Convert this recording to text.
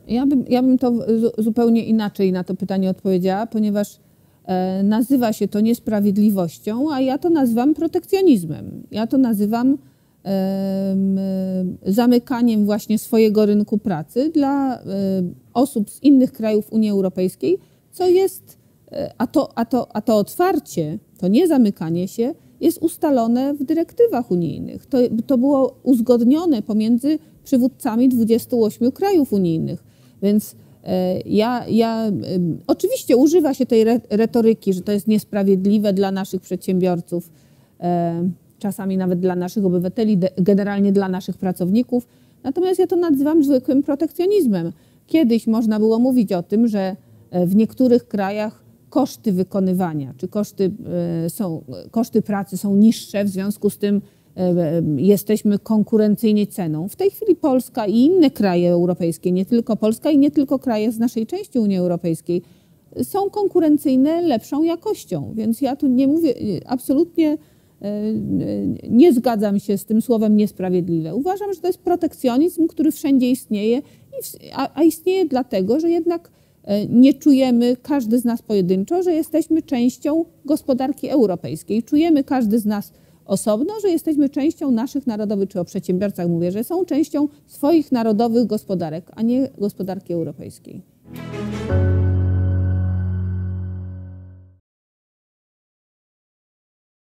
Ja bym to zupełnie inaczej na to pytanie odpowiedziała, ponieważ nazywa się to niesprawiedliwością, a ja to nazywam protekcjonizmem. Ja to nazywam zamykaniem właśnie swojego rynku pracy dla osób z innych krajów Unii Europejskiej, co jest, a to otwarcie, to nie zamykanie się jest ustalone w dyrektywach unijnych. To było uzgodnione pomiędzy przywódcami 28 krajów unijnych. Więc oczywiście używa się tej retoryki, że to jest niesprawiedliwe dla naszych przedsiębiorców, czasami nawet dla naszych obywateli, generalnie dla naszych pracowników. Natomiast ja to nazywam zwykłym protekcjonizmem. Kiedyś można było mówić o tym, że w niektórych krajach koszty wykonywania czy koszty pracy są niższe, w związku z tym jesteśmy konkurencyjni ceną. W tej chwili Polska i inne kraje europejskie, nie tylko Polska i nie tylko kraje z naszej części Unii Europejskiej, są konkurencyjne lepszą jakością. Więc ja tu nie mówię, absolutnie nie zgadzam się z tym słowem niesprawiedliwe. Uważam, że to jest protekcjonizm, który wszędzie istnieje, a istnieje dlatego, że jednak nie czujemy, każdy z nas pojedynczo, że jesteśmy częścią gospodarki europejskiej. Czujemy każdy z nas osobno, że jesteśmy częścią naszych narodowych, czy o przedsiębiorcach mówię, że są częścią swoich narodowych gospodarek, a nie gospodarki europejskiej.